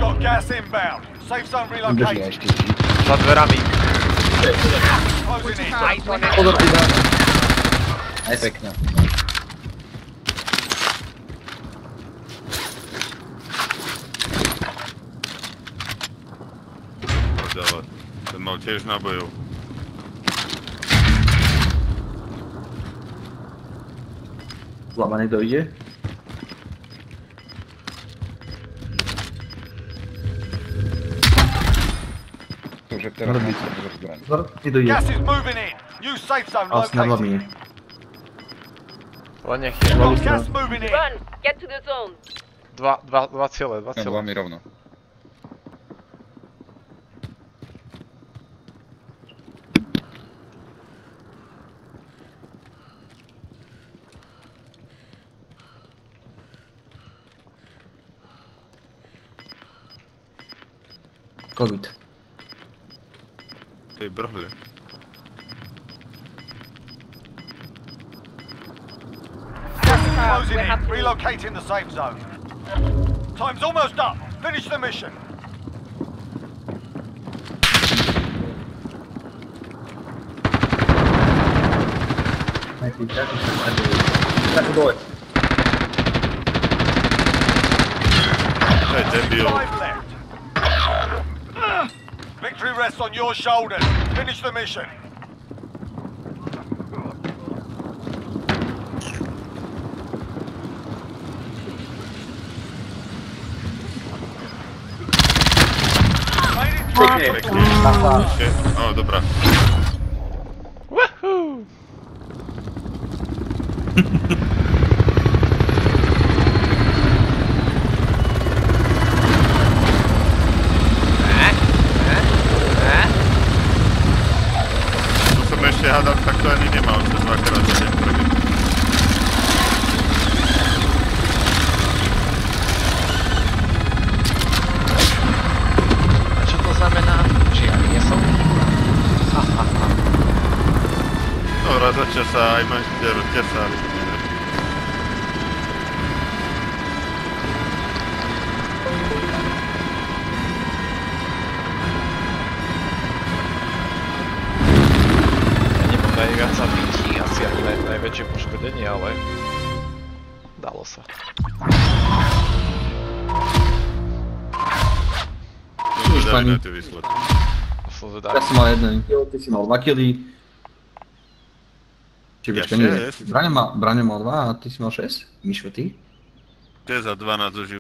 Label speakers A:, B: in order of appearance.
A: Got gas inbound. Safe zone relocated.
B: Za dverami.
A: Closing in.
C: Pozor, iba. Aj pekne.
D: Ten mal tiež nábojov.
C: Lama nedojde.
E: Už teraz môžeš zbraň.
C: Nedojde.
A: Gas is moving in. New safe zone
C: Asi nad
A: located.
C: vami.
B: Len nech je.
A: Got gas moving in.
F: Run! Get to the zone!
B: Dva ciele.
E: Nad vami rovno.
C: COVID.
D: Ty brhli.
A: Gas is closing in. Relocating the safe zone. Time's almost up. Finish the mission.
C: Tak dole.
D: Hej, debil.
A: 5 left. Victory rests on your shoulders. Finish the mission. Made it through.
D: Pekne. Ešte. Ó, dobrá.
B: Woohoo!
D: Tu som ešte hádal, tak to ani nemal, čo dvakrát za deň prvý.
B: A čo to znamená? Či ja nie som?
D: No, raz za časa aj máš tesár.
B: Najviac zabití, asi ani najväčšie poškodenie, ale dalo sa.
C: Už pani.
B: Som
C: Ja
B: zvedavý.
C: som mal jeden kill, ty si mal 2 killy. Či
D: Ja
C: počkaj, nie.
D: šesť.
C: Braňo mal 2 a ty si mal 6? Mišo, ty?
D: 6 a 12 už